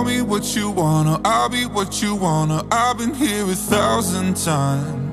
tell me what you wanna, I'll be what you wanna. I've been here 1,000 times.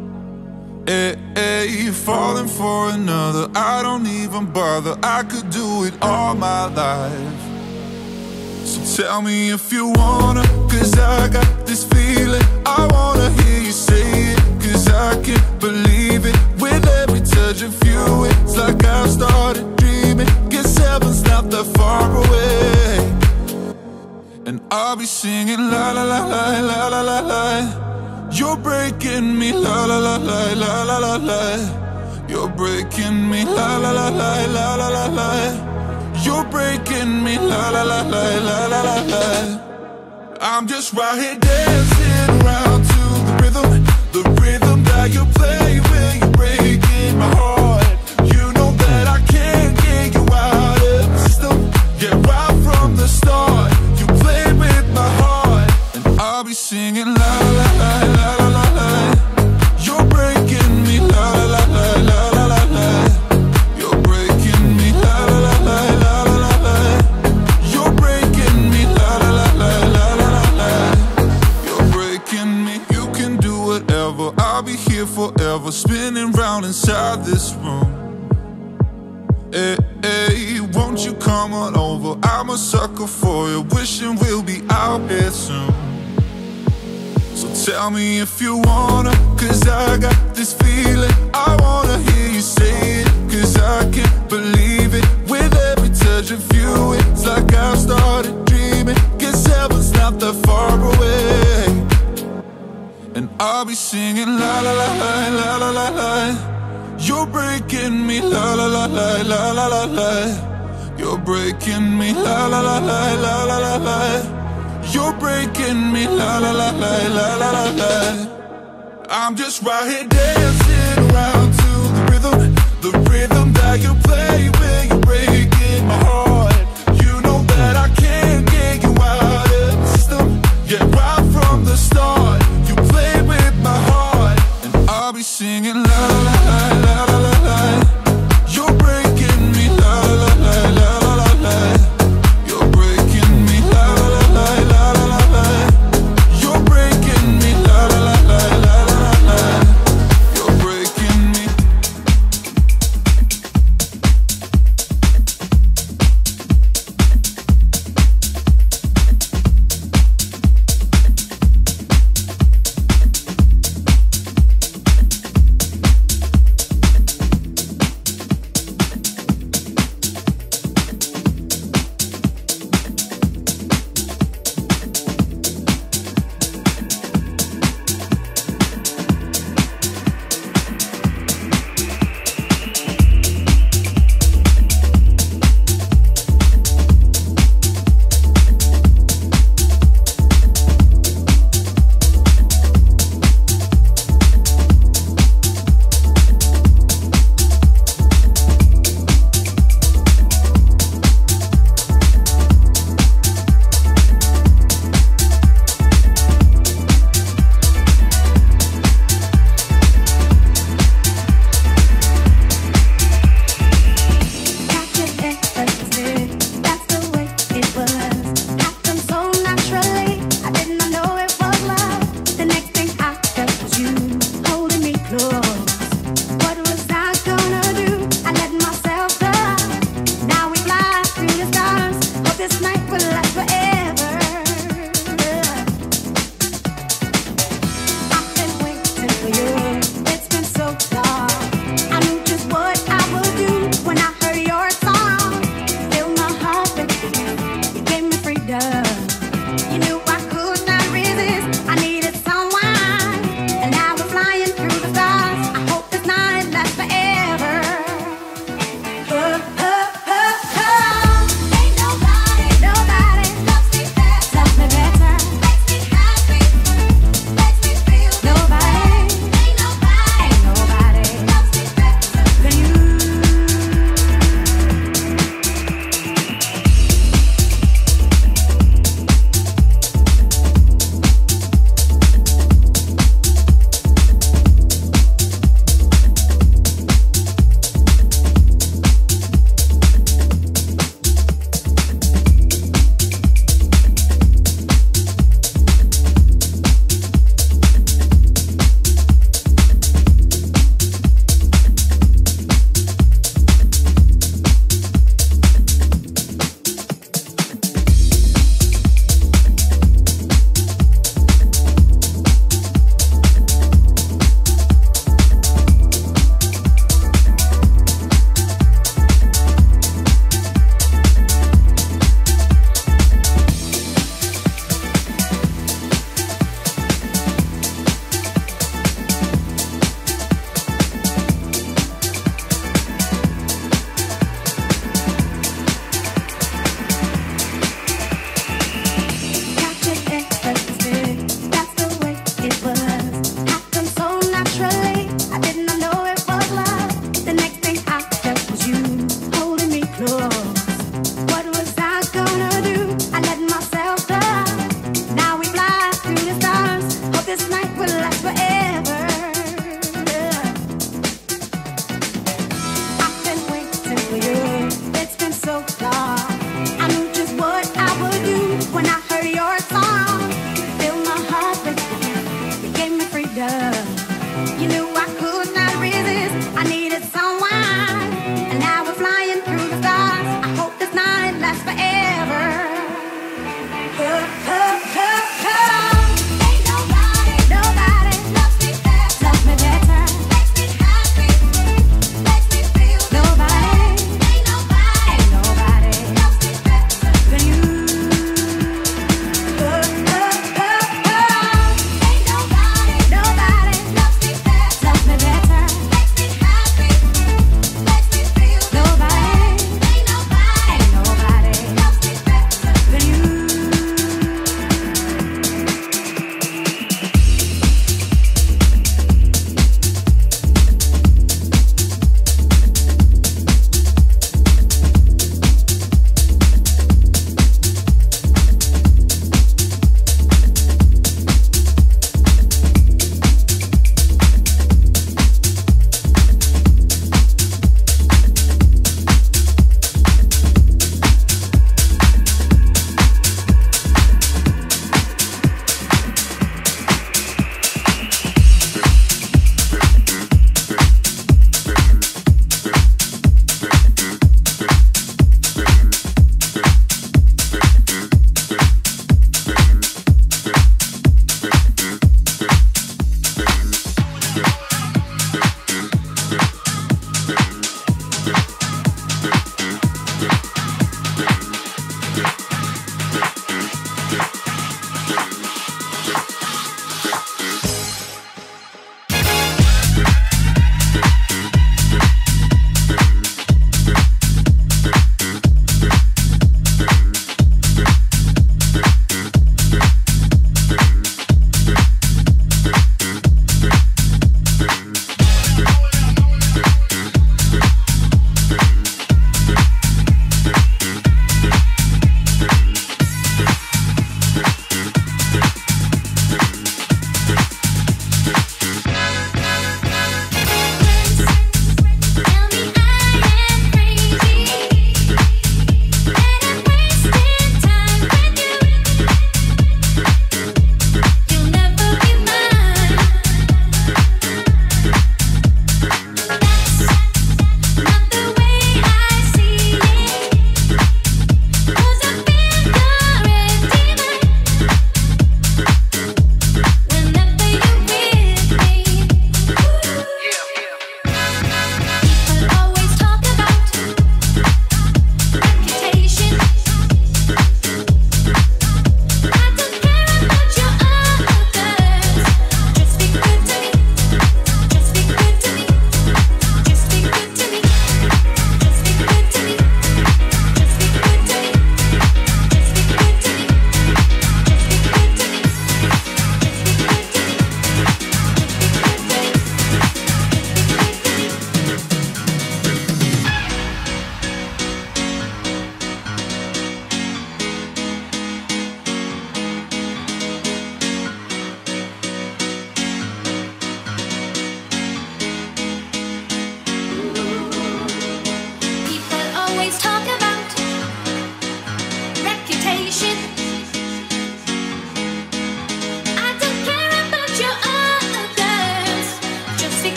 Hey, falling for another, I don't even bother. I could do it all my life. So tell me if you wanna, cause I got this feeling. I wanna hear you say it, cause I can't believe it. With every touch of you, it's like I've started dreaming. Guess heaven's not that far away. And I'll be singing la la la la la la la la. You're breaking me la la la la la la la la. You're breaking me la la la la la la la la. You're breaking me la la la la la la la la. I'm just right here dancing around to the rhythm that you play when you're breaking my heart. You know that I can't get you out of the system. Yeah, right from the start, you played with my heart. And I'll be singing la la la la la la la. You're breaking me la la la la la la la. You're breaking me la la la la la la la. You're breaking me la la la la la la la. You're breaking me. You can do whatever, I'll be here forever, spinning round inside this room. Hey, won't you come on over? I'm a sucker for you, wishing we'll be out here soon. So tell me if you wanna, cause I got this feeling. I wanna hear you say it, cause I can't believe it. With every touch of you, it's like I've started dreaming. Guess heaven's not that far away. And I'll be singing la la la la la la la la. You're breaking me la la la la la la la la. You're breaking me la la la la la la la la. You're breaking me la la la la la la la la. I'm just right here dancing around to the rhythm that you play when you're breaking my heart. You know that I can't get you out of the system. Yeah, right from the start, you played with my heart. And I'll be singing la la la la la la la. You're breaking me la la la la la la la. You're breaking me la la la la la la la. You're breaking me la la la la la la la. You're breaking me.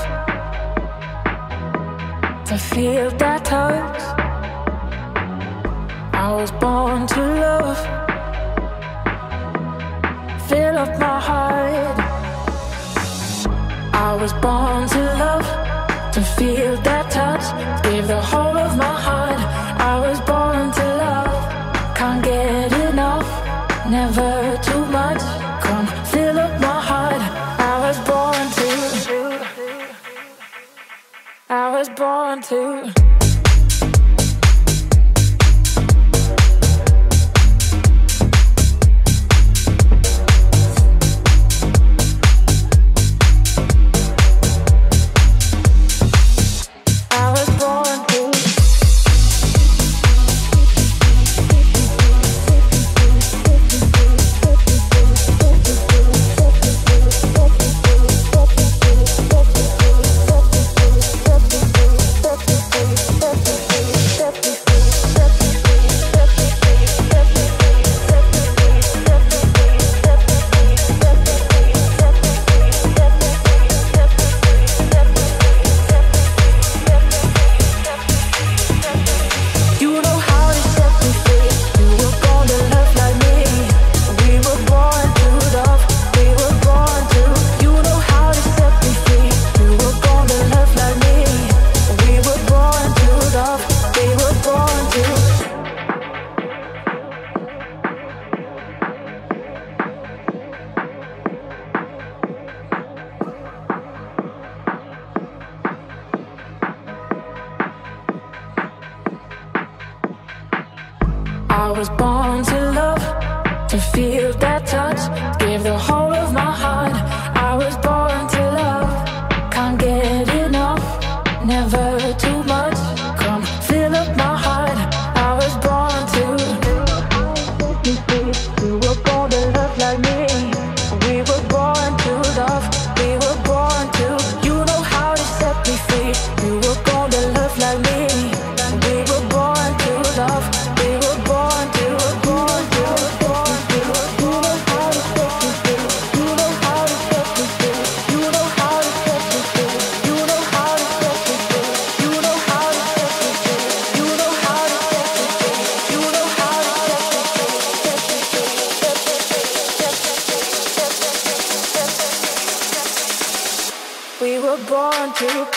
to feel that touch. I was born to love, fill up my heart. I was born to love, to feel that touch, give the whole of my heart. I was born to love, can't get enough, never too much. Come fill up my heart. I was born to, I was born to. I was born to love, to feel that touch, give the whole of my heart. I was born to love, can't get enough, never too much. Come fill up my heart. I was born to. You were born to love like me. We were born to love. We were born to. You know how to set me free. You were born to love like me. We were born to love. We were born to. We were born to.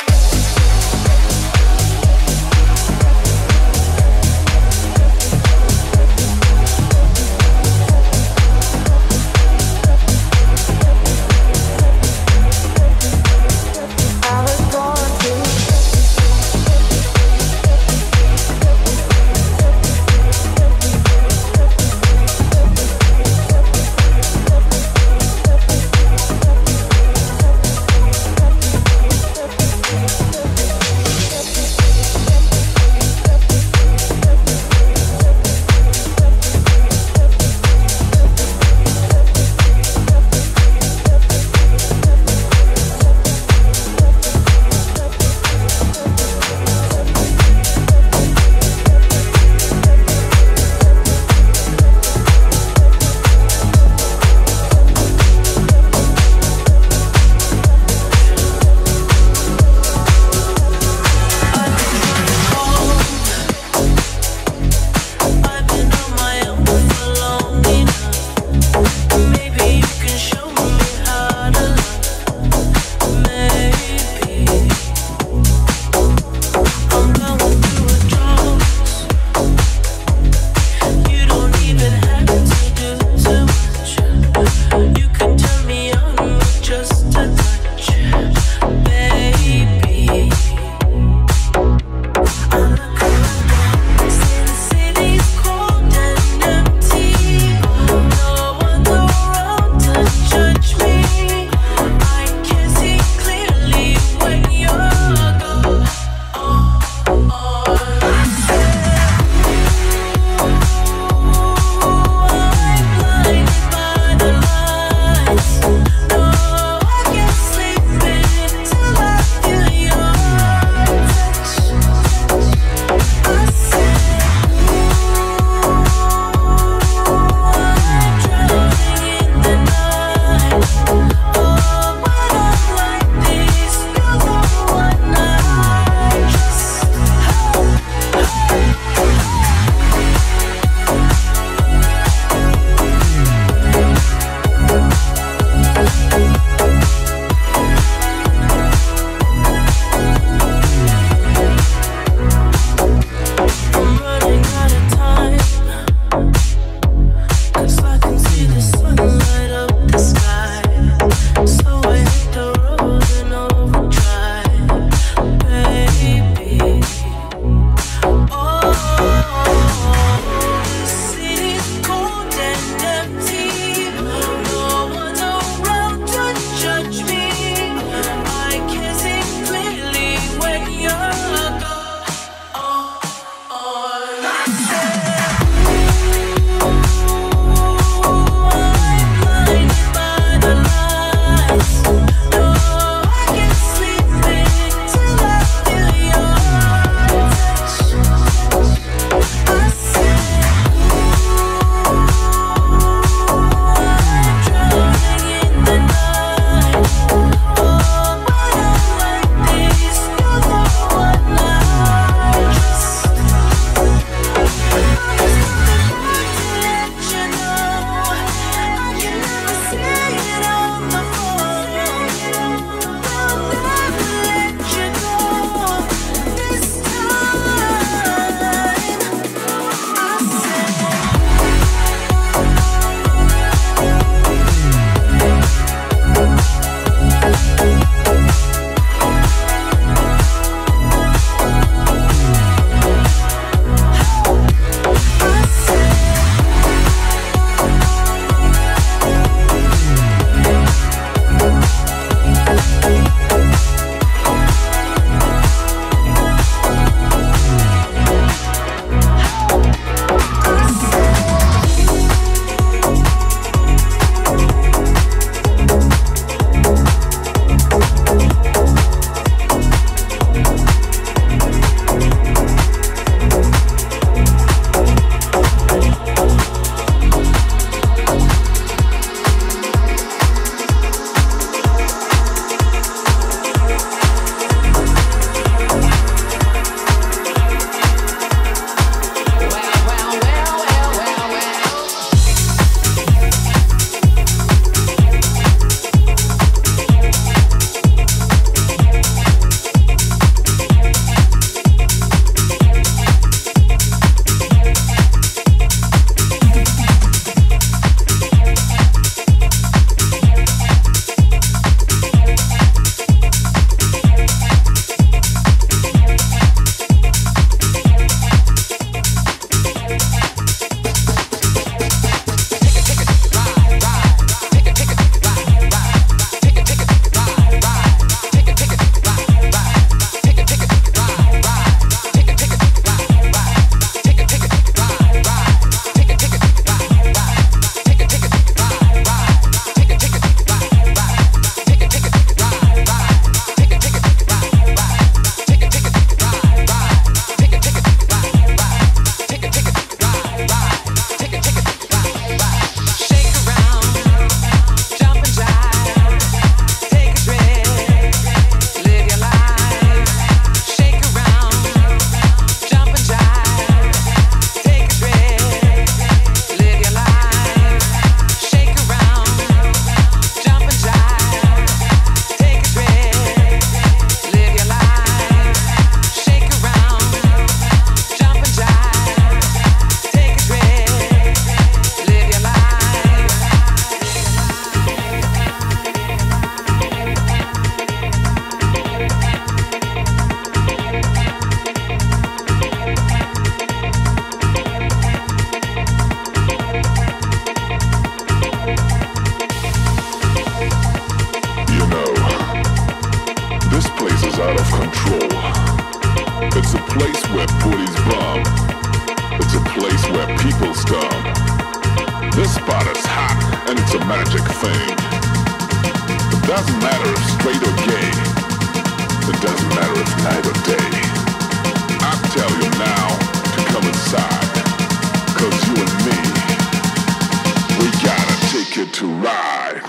place is out of control. It's a place where booties bump. It's a place where people stomp. This spot is hot and it's a magic thing. It doesn't matter if straight or gay. It doesn't matter if night or day. I tell you now to come inside. 'Cause you and me, we gotta take it to ride.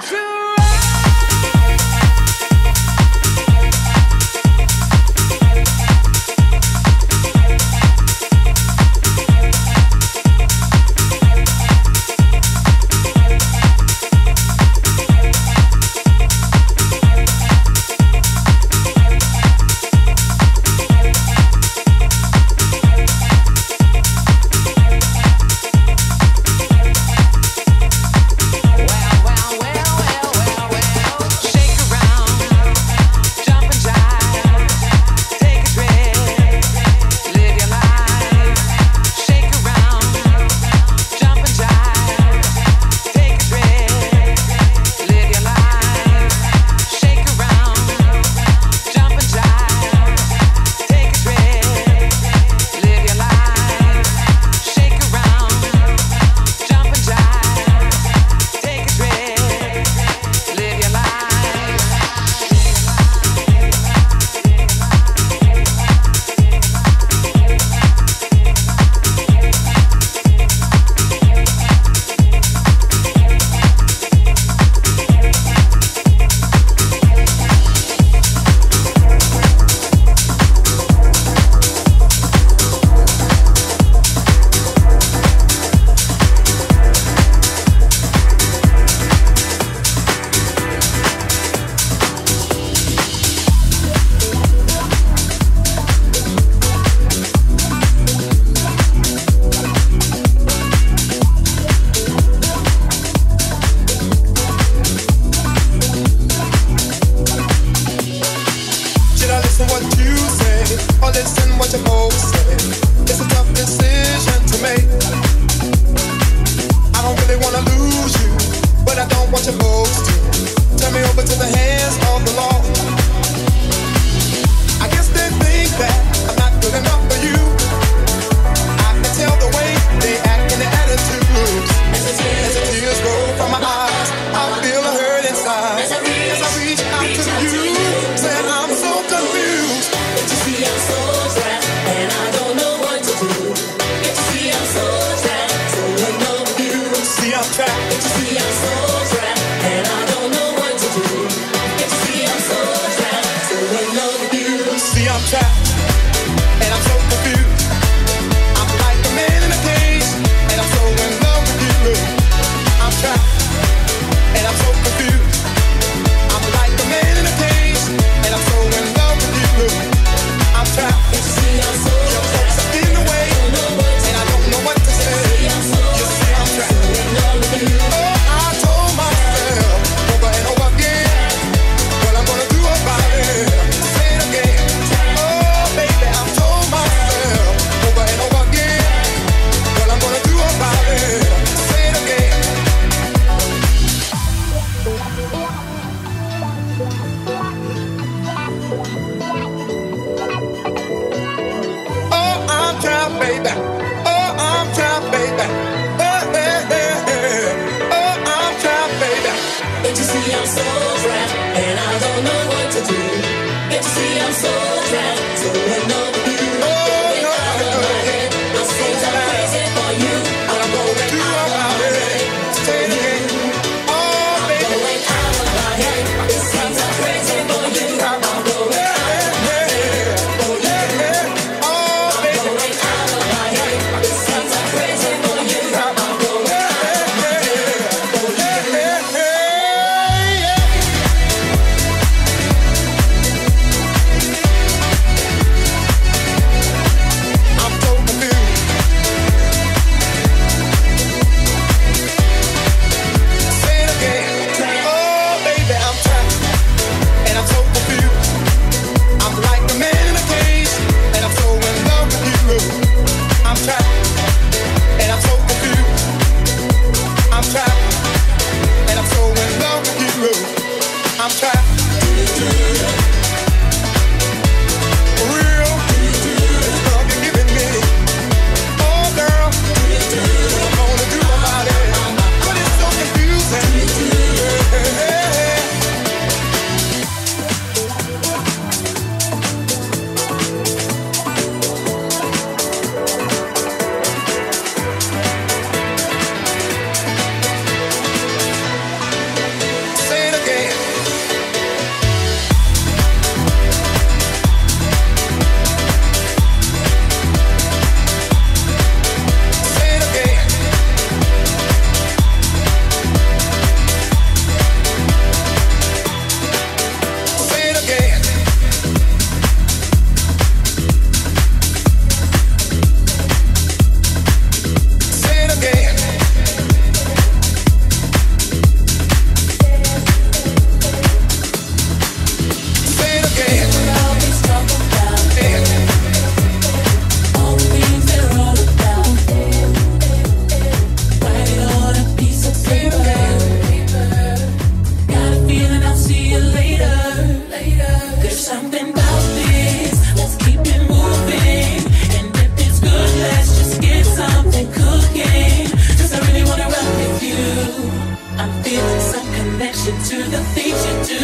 the things you do.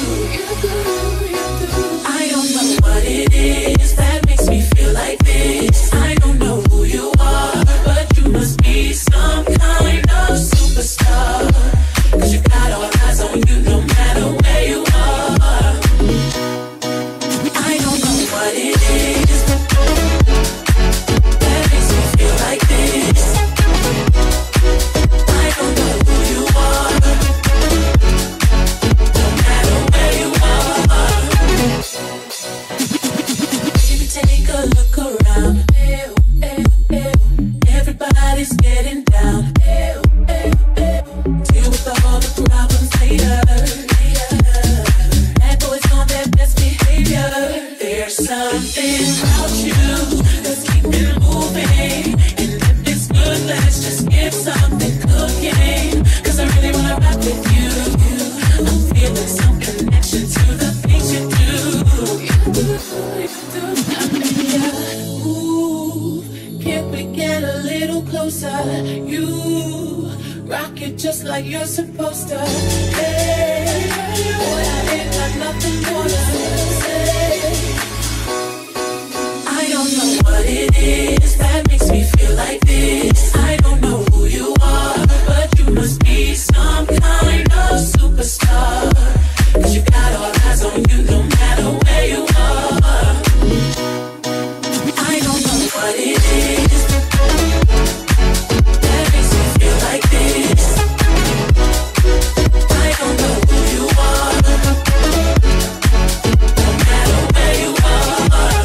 I don't know what it is that makes me feel like this. I don't know who you are, but you must be some kind of superstar. 'Cause you got all eyes on you no matter where you are. I don't know what it is that makes me feel like this. I don't know who you are, no matter where you are. Baby, take a look around. Everybody's getting down. Deal with all the problems later. Bad boys on their best behavior. There's something about you that's keeping moving. And if it's good, let's just get something cooking. 'Cause I really wanna rock with you. I'm feeling some connection to the things you do. Move, can we get a little closer? You rock it just like you're supposed to. Hey, boy, I ain't got nothing more to say. I don't know what it is that makes me feel like this. I don't know who you are, but you must be some kind of superstar. 'Cause you got all eyes on you no matter where you are. I don't know what it is that makes me feel like this. I don't know who you are, no matter where you are.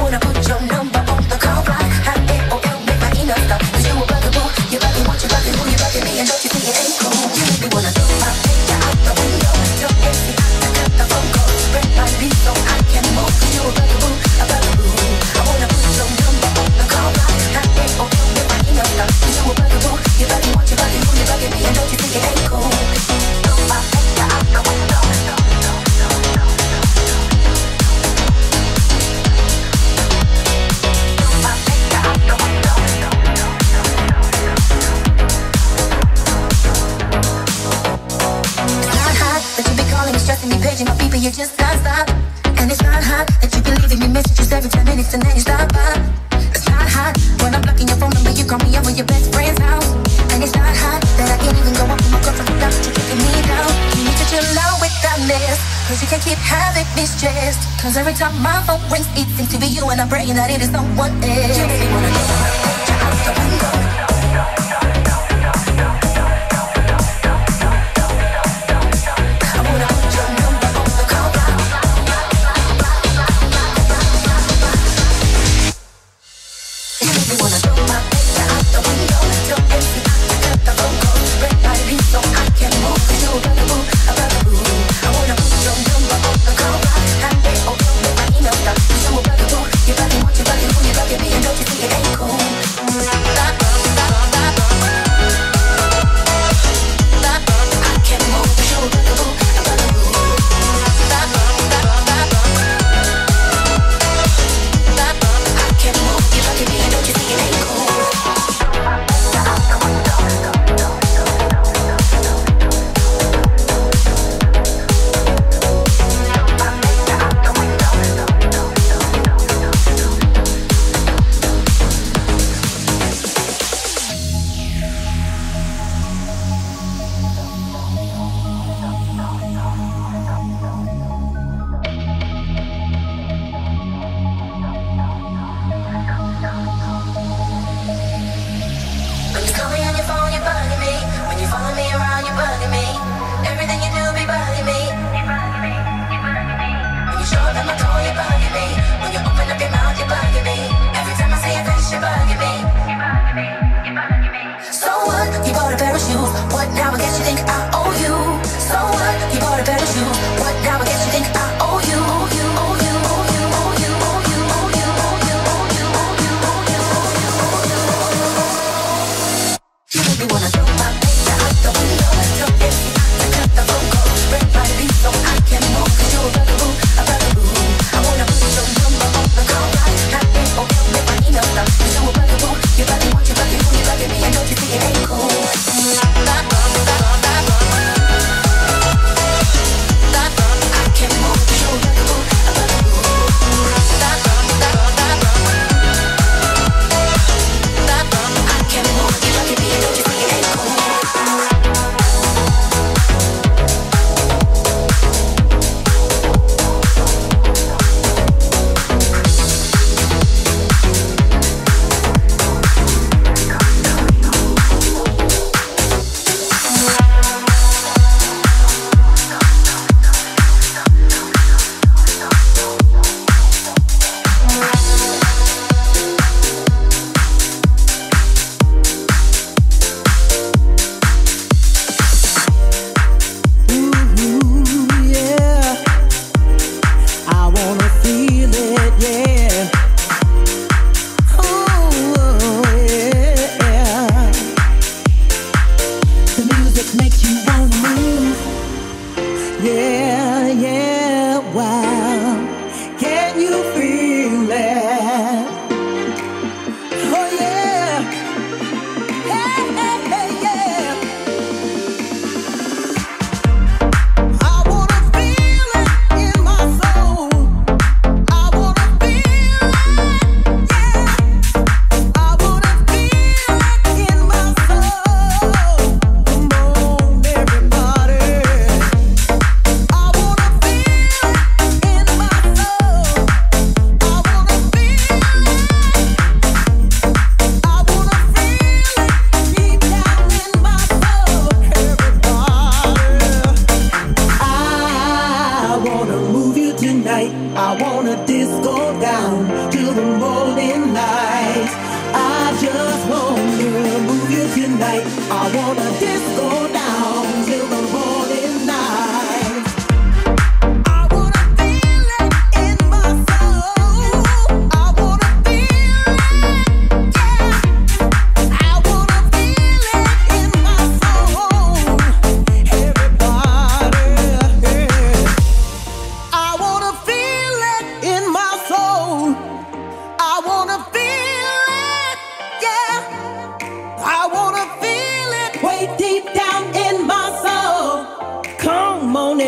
Cause every time my phone rings, it seems to be you, and I'm praying that it is someone else. You make me wanna throw my picture out the window. I wanna put your number on the call block. You make me wanna throw my picture out the window. Tell empty I can cut the phone call. Red light beat so I can move. You a bugaboo, a bugaboo. I wanna put your number on the call block. You a bugaboo, you bugging me and don't you think it ain't cool?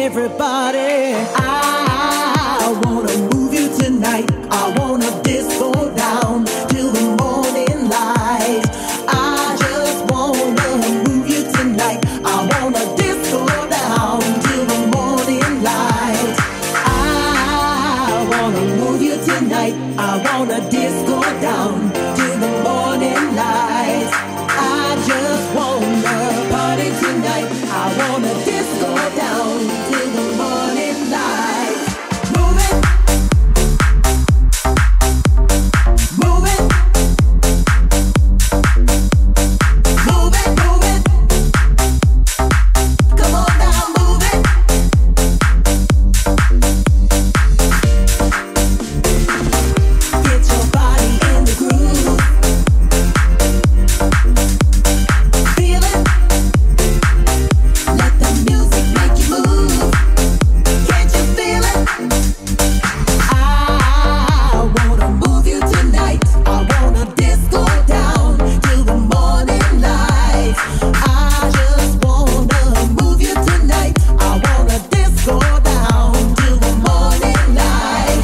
everybody. I wanna move you tonight. I wanna disco down till the morning light. I just wanna move you tonight. I wanna disco down till the morning light. I wanna move you tonight. I wanna disco down till the morning light. I just wanna party tonight. I wanna disco down till the morning light. Move it, move it, move it, move it. Come on now, move it. Get your body in the groove. Feel it. Let the music make you move. Can't you feel it? I wanna move you tonight. I wanna disco down till the morning light. I just wanna move you tonight. I wanna disco down till the morning light.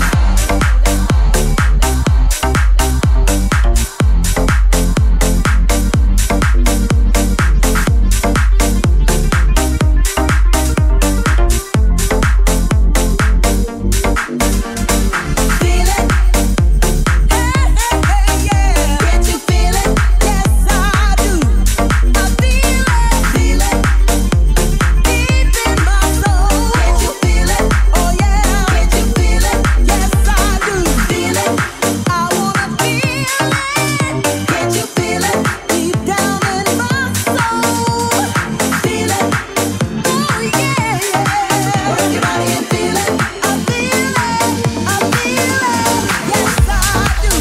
Feel it? Hey, hey, hey, yeah. Can't you feel it? Yes, I do. I feel it. Feel it. Deep in my soul. Can't you feel it? Oh yeah. Can't you feel it? Yes, I do. Feel it. I wanna feel it. Can't you feel it? Deep down in my soul. Feel it. Oh yeah, yeah. Work your body and feel it. I feel it. I feel it. Yes, I do.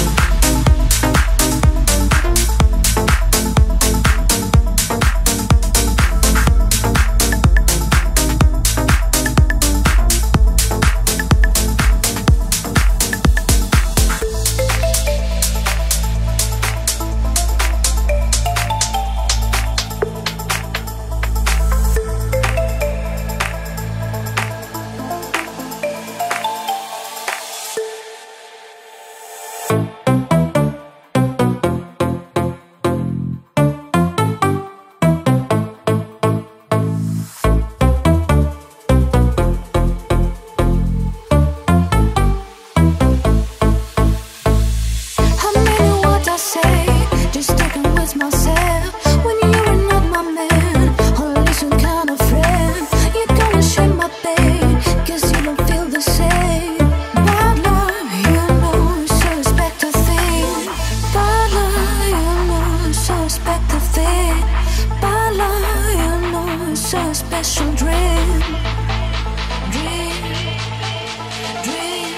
I mean what I say, just sticking with myself. When you're not my man, or at least some kind of friend, you're gonna share my pain, 'cause you don't feel the same. Bad love, you know, it's so respected thing. Bad love, you know, it's so respected thing. Bad love, you know, it's so special dream. Dream, dream.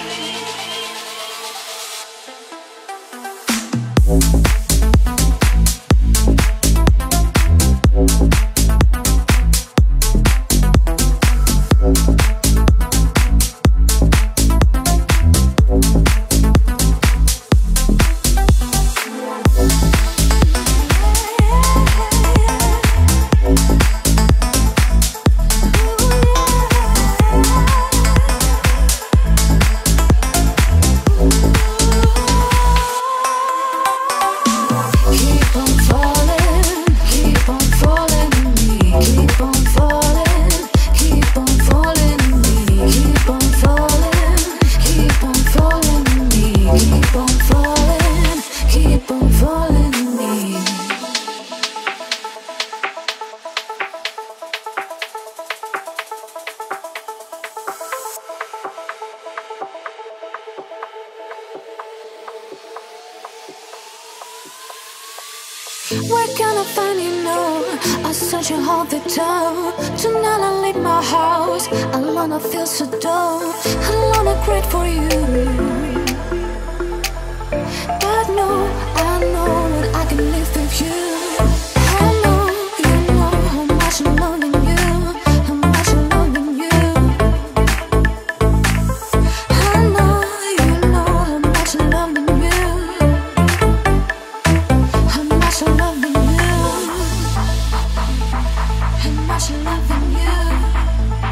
Keep on falling in me. Keep on falling, keep on falling in me. Keep on falling in me. Keep on falling in me. Where can I find you now? I search you all the time. Tonight I leave my house alone. I feel so dumb. Alone I great for you. But no, I know that I can live with you. I know, you know how much I'm loving you. How much I'm loving you. I know, you know how much I'm loving you. How much I'm loving you. How much I'm loving you.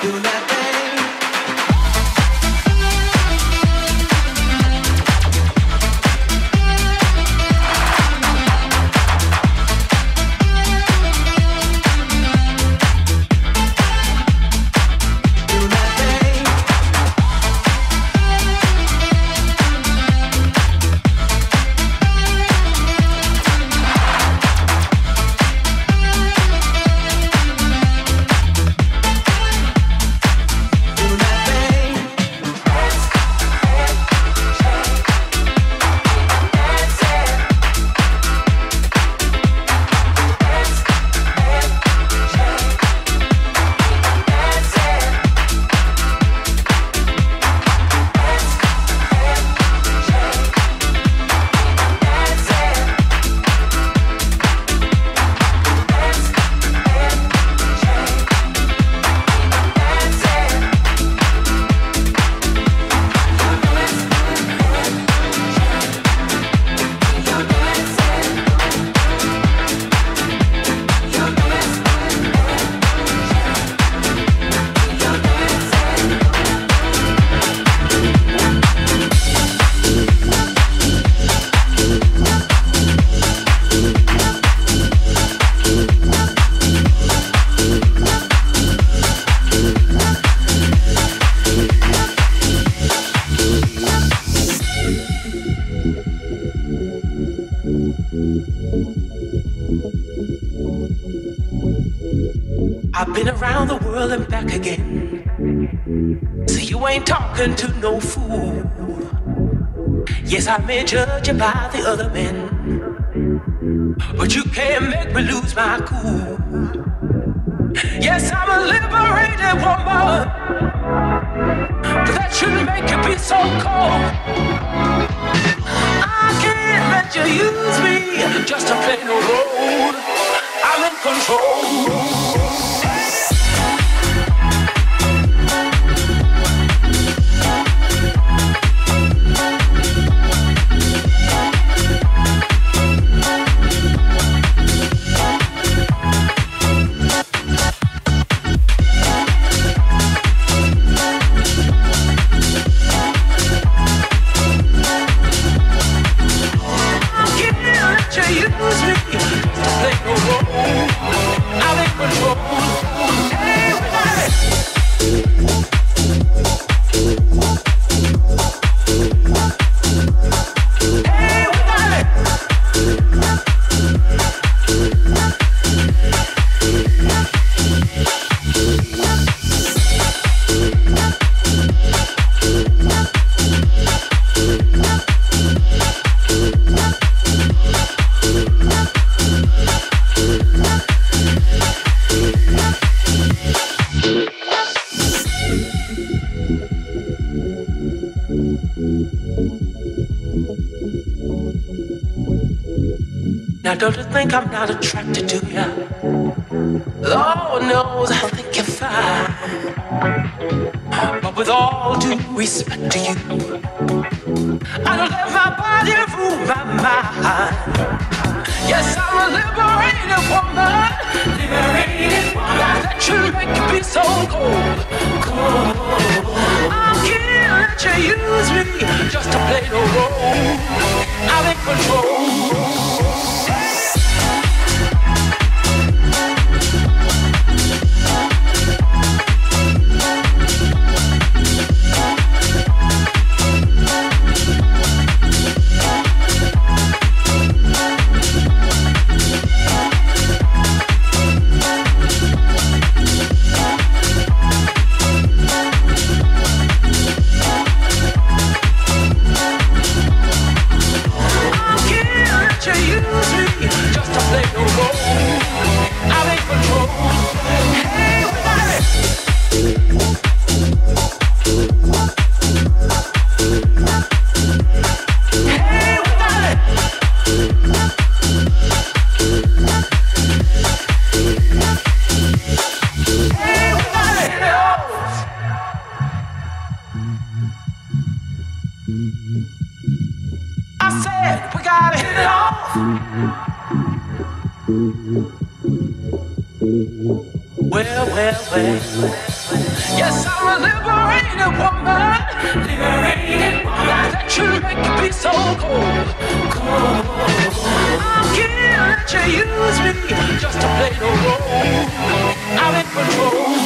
I've been around the world and back again. So you ain't talking to no fool. Yes, I may judge you by the other men, but you can't make me lose my cool. Yes, I'm a liberated woman, but that shouldn't make you be so cold. I can't let you use me just to play no role. I'm in control. Now don't you think I'm not attracted to you? Lord knows I think you're fine. But with all due respect to you, I don't let my body rule my mind. Yes, I'm a liberated woman. Liberated woman. That should make you be so cold. Cold. I can't let you use me just to play the role. I'm in control. Well, a liberated woman. Liberated woman. That should make you be so cold. Cold. I can't let you use me just to play the role. I'm in control.